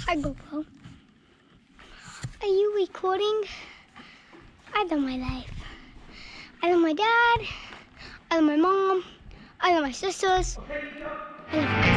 Hi, GoPro. Are you recording? I love my life. I love my dad. I love my mom. I love my sisters. I love